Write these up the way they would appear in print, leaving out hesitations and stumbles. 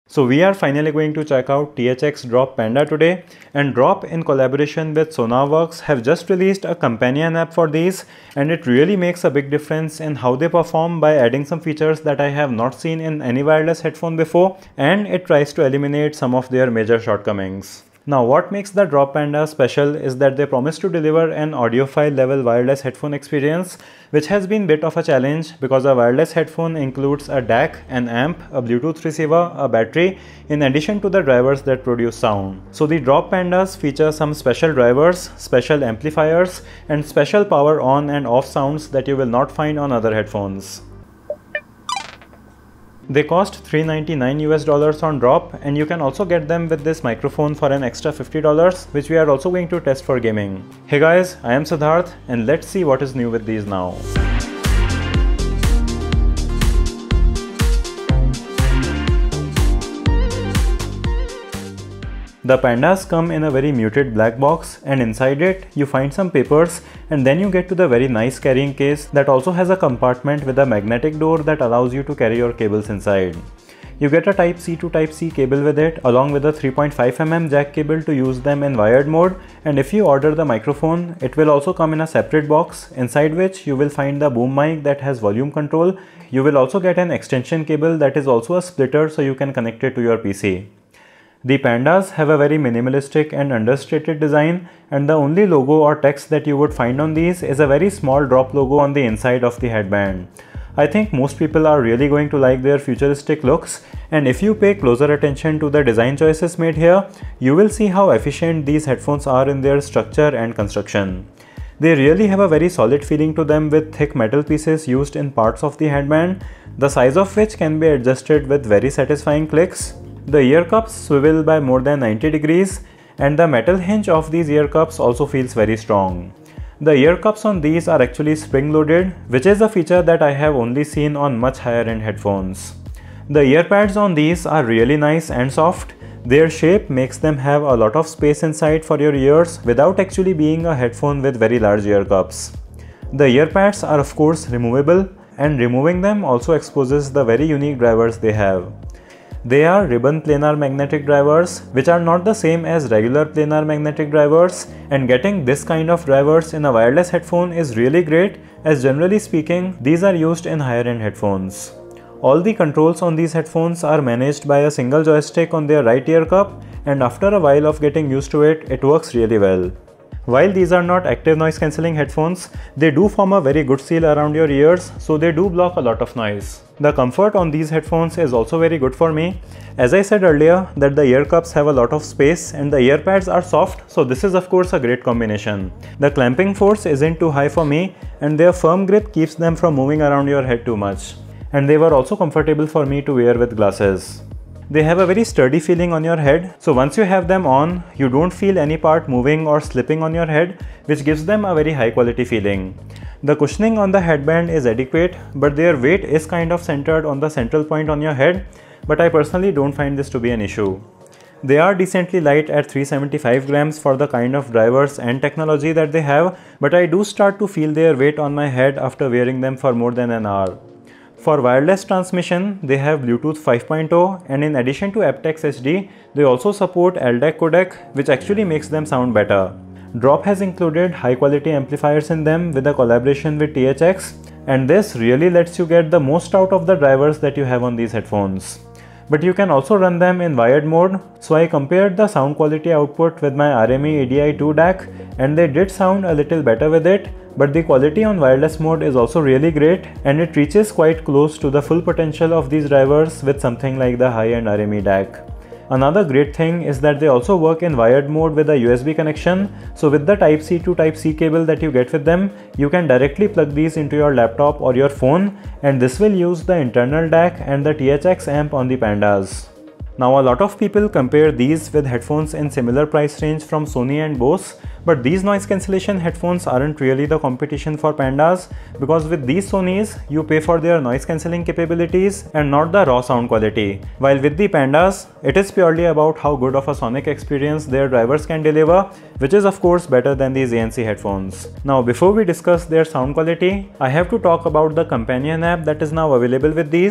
So we are finally going to check out THX Drop Panda today, and Drop in collaboration with Sonarworks have just released a companion app for these, and it really makes a big difference in how they perform by adding some features that I have not seen in any wireless headphone before, and it tries to eliminate some of their major shortcomings. Now what makes the Drop Panda special is that they promise to deliver an audiophile level wireless headphone experience, which has been a bit of a challenge because a wireless headphone includes a DAC, an amp, a Bluetooth receiver, a battery, in addition to the drivers that produce sound. So the Drop Pandas feature some special drivers, special amplifiers, and special power on and off sounds that you will not find on other headphones. They cost $399 on Drop, and you can also get them with this microphone for an extra $50, which we are also going to test for gaming. Hey guys, I am Siddharth, and let's see what is new with these now. The Pandas come in a very muted black box, and inside it you find some papers, and then you get to the very nice carrying case that also has a compartment with a magnetic door that allows you to carry your cables inside. You get a Type C to Type C cable with it, along with a 3.5mm jack cable to use them in wired mode, and if you order the microphone, it will also come in a separate box, inside which you will find the boom mic that has volume control. You will also get an extension cable that is also a splitter, so you can connect it to your PC. The Pandas have a very minimalistic and understated design, and the only logo or text that you would find on these is a very small drop logo on the inside of the headband. I think most people are really going to like their futuristic looks, and if you pay closer attention to the design choices made here, you will see how efficient these headphones are in their structure and construction. They really have a very solid feeling to them, with thick metal pieces used in parts of the headband, the size of which can be adjusted with very satisfying clicks. The ear cups swivel by more than 90 degrees, and the metal hinge of these ear cups also feels very strong. The ear cups on these are actually spring loaded, which is a feature that I have only seen on much higher end headphones. The ear pads on these are really nice and soft. Their shape makes them have a lot of space inside for your ears without actually being a headphone with very large ear cups. The ear pads are of course removable, and removing them also exposes the very unique drivers they have. They are ribbon planar magnetic drivers, which are not the same as regular planar magnetic drivers, and getting this kind of drivers in a wireless headphone is really great, as generally speaking these are used in higher end headphones. All the controls on these headphones are managed by a single joystick on their right ear cup, and after a while of getting used to it, it works really well. While these are not active noise cancelling headphones, they do form a very good seal around your ears, so they do block a lot of noise. The comfort on these headphones is also very good for me. As I said earlier, that the ear cups have a lot of space and the ear pads are soft, so this is of course a great combination. The clamping force isn't too high for me, and their firm grip keeps them from moving around your head too much. And they were also comfortable for me to wear with glasses. They have a very sturdy feeling on your head, so once you have them on, you don't feel any part moving or slipping on your head, which gives them a very high quality feeling. The cushioning on the headband is adequate, but their weight is kind of centered on the central point on your head, but I personally don't find this to be an issue. They are decently light at 375 grams for the kind of drivers and technology that they have, but I do start to feel their weight on my head after wearing them for more than an hour. For wireless transmission, they have Bluetooth 5.0, and in addition to aptX HD, they also support LDAC codec, which actually makes them sound better. Drop has included high quality amplifiers in them with a collaboration with THX, and this really lets you get the most out of the drivers that you have on these headphones. But you can also run them in wired mode, so I compared the sound quality output with my RME ADI2 DAC, and they did sound a little better with it, but the quality on wireless mode is also really great, and it reaches quite close to the full potential of these drivers with something like the high-end RME DAC. Another great thing is that they also work in wired mode with a USB connection, so with the Type C to Type C cable that you get with them, you can directly plug these into your laptop or your phone, and this will use the internal DAC and the THX amp on the Pandas. Now a lot of people compare these with headphones in similar price range from Sony and Bose, but these noise cancellation headphones aren't really the competition for Pandas, because with these Sonys, you pay for their noise cancelling capabilities and not the raw sound quality. While with the Pandas, it is purely about how good of a sonic experience their drivers can deliver, which is of course better than these ANC headphones. Now before we discuss their sound quality, I have to talk about the companion app that is now available with these.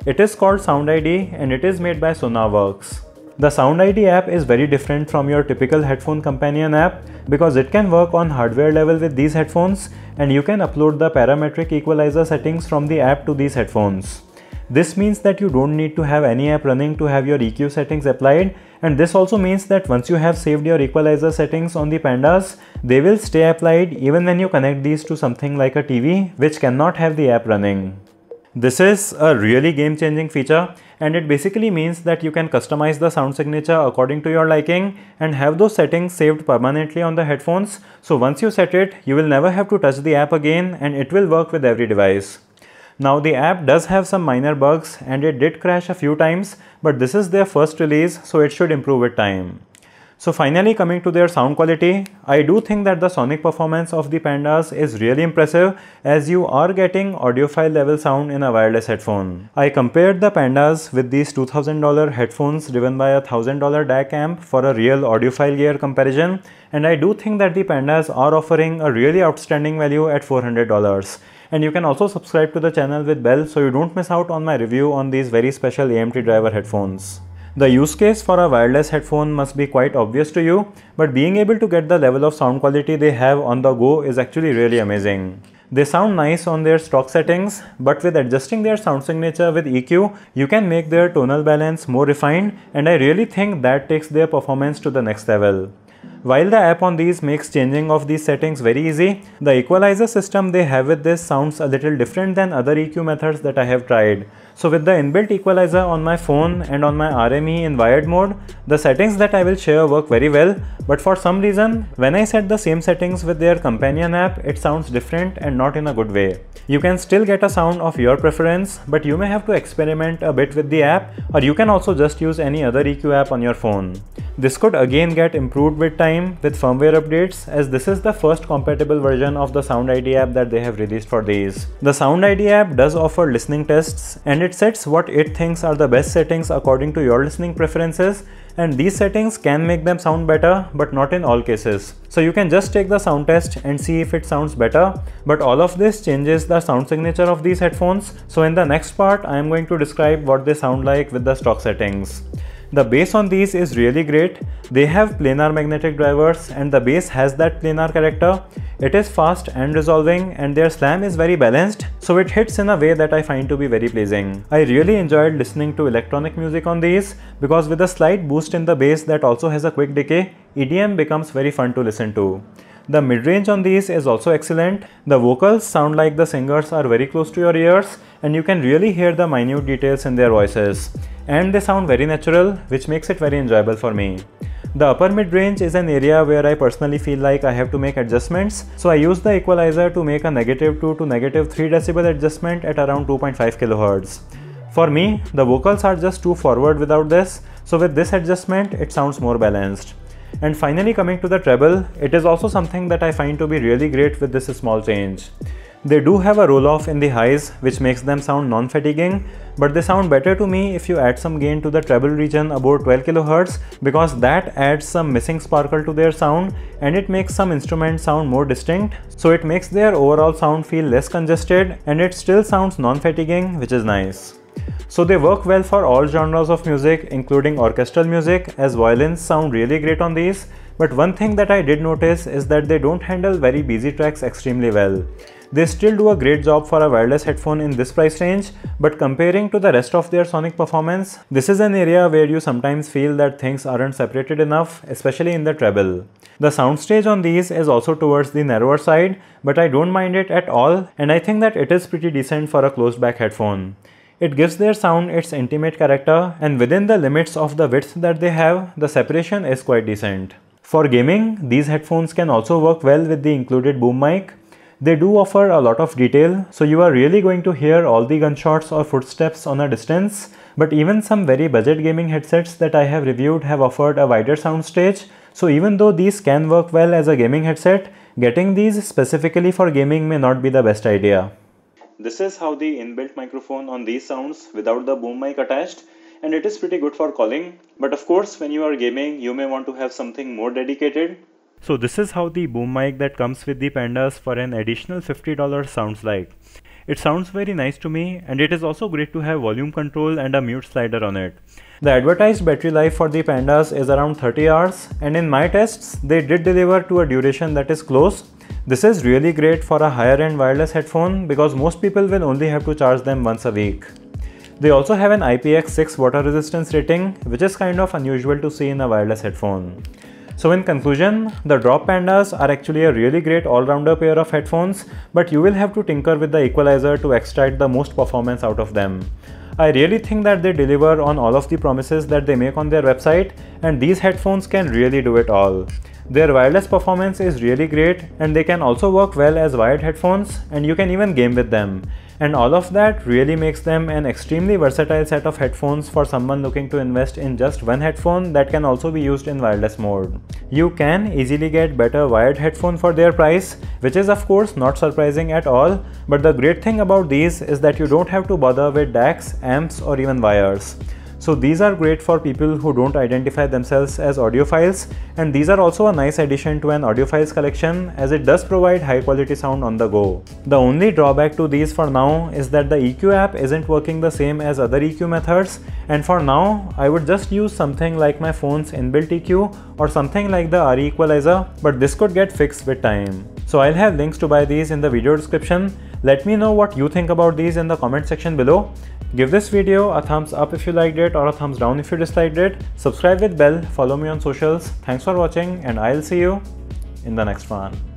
It is called Sound ID and it is made by Sonarworks. The Sound ID app is very different from your typical headphone companion app because it can work on hardware level with these headphones and you can upload the parametric equalizer settings from the app to these headphones. This means that you don't need to have any app running to have your EQ settings applied, and this also means that once you have saved your equalizer settings on the Pandas, they will stay applied even when you connect these to something like a TV which cannot have the app running. This is a really game-changing feature and it basically means that you can customize the sound signature according to your liking and have those settings saved permanently on the headphones, so once you set it, you will never have to touch the app again and it will work with every device. Now the app does have some minor bugs and it did crash a few times, but this is their first release so it should improve with time. So finally, coming to their sound quality, I do think that the sonic performance of the Pandas is really impressive as you are getting audiophile level sound in a wireless headphone. I compared the Pandas with these $2000 headphones driven by a $1000 DAC amp for a real audiophile gear comparison, and I do think that the Pandas are offering a really outstanding value at $400. And you can also subscribe to the channel with bell so you don't miss out on my review on these very special AMT driver headphones. The use case for a wireless headphone must be quite obvious to you, but being able to get the level of sound quality they have on the go is actually really amazing. They sound nice on their stock settings, but with adjusting their sound signature with EQ, you can make their tonal balance more refined, and I really think that takes their performance to the next level. While the app on these makes changing of these settings very easy, the equalizer system they have with this sounds a little different than other EQ methods that I have tried. So with the inbuilt equalizer on my phone and on my RME in wired mode, the settings that I will share work very well, but for some reason, when I set the same settings with their companion app, it sounds different and not in a good way. You can still get a sound of your preference, but you may have to experiment a bit with the app, or you can also just use any other EQ app on your phone. This could again get improved with time with firmware updates, as this is the first compatible version of the Sound ID app that they have released for these. The Sound ID app does offer listening tests and it sets what it thinks are the best settings according to your listening preferences, and these settings can make them sound better, but not in all cases. So you can just take the sound test and see if it sounds better, but all of this changes the sound signature of these headphones. So in the next part, I am going to describe what they sound like with the stock settings. The bass on these is really great. They have planar magnetic drivers and the bass has that planar character. It is fast and resolving and their slam is very balanced, so it hits in a way that I find to be very pleasing. I really enjoyed listening to electronic music on these because with a slight boost in the bass that also has a quick decay, EDM becomes very fun to listen to. The mid-range on these is also excellent. The vocals sound like the singers are very close to your ears and you can really hear the minute details in their voices. And they sound very natural, which makes it very enjoyable for me. The upper mid-range is an area where I personally feel like I have to make adjustments, so I use the equalizer to make a -2 to -3 decibel adjustment at around 2.5 kHz. For me, the vocals are just too forward without this, so with this adjustment, it sounds more balanced. And finally, coming to the treble, it is also something that I find to be really great with this small change. They do have a roll-off in the highs, which makes them sound non-fatiguing, but they sound better to me if you add some gain to the treble region about 12 kHz because that adds some missing sparkle to their sound and it makes some instruments sound more distinct, so it makes their overall sound feel less congested and it still sounds non-fatiguing, which is nice. So they work well for all genres of music, including orchestral music, as violins sound really great on these. But one thing that I did notice is that they don't handle very busy tracks extremely well. They still do a great job for a wireless headphone in this price range, but comparing to the rest of their sonic performance, this is an area where you sometimes feel that things aren't separated enough, especially in the treble. The soundstage on these is also towards the narrower side, but I don't mind it at all, and I think that it is pretty decent for a closed back headphone. It gives their sound its intimate character, and within the limits of the width that they have, the separation is quite decent. For gaming, these headphones can also work well with the included boom mic. They do offer a lot of detail, so you are really going to hear all the gunshots or footsteps on a distance, but even some very budget gaming headsets that I have reviewed have offered a wider soundstage, so even though these can work well as a gaming headset, getting these specifically for gaming may not be the best idea. This is how the inbuilt microphone on these sounds without the boom mic attached, and it is pretty good for calling, but of course when you are gaming you may want to have something more dedicated. So this is how the boom mic that comes with the Pandas for an additional $50 sounds like. It sounds very nice to me, and it is also great to have volume control and a mute slider on it. The advertised battery life for the Pandas is around 30 hours, and in my tests they did deliver to a duration that is close. This is really great for a higher end wireless headphone because most people will only have to charge them once a week. They also have an IPX6 water resistance rating, which is kind of unusual to see in a wireless headphone. So in conclusion, the Drop Pandas are actually a really great all-rounder pair of headphones, but you will have to tinker with the equalizer to extract the most performance out of them. I really think that they deliver on all of the promises that they make on their website, and these headphones can really do it all. Their wireless performance is really great, and they can also work well as wired headphones, and you can even game with them. And all of that really makes them an extremely versatile set of headphones for someone looking to invest in just one headphone that can also be used in wireless mode. You can easily get better wired headphone for their price, which is of course not surprising at all, but the great thing about these is that you don't have to bother with DACs, amps or even wires. So these are great for people who don't identify themselves as audiophiles, and these are also a nice addition to an audiophiles collection as it does provide high quality sound on the go. The only drawback to these for now is that the EQ app isn't working the same as other EQ methods, and for now I would just use something like my phone's inbuilt EQ or something like the RE equalizer, but this could get fixed with time. So I'll have links to buy these in the video description. Let me know what you think about these in the comment section below. Give this video a thumbs up if you liked it or a thumbs down if you disliked it. Subscribe with bell, follow me on socials. Thanks for watching and I'll see you in the next one.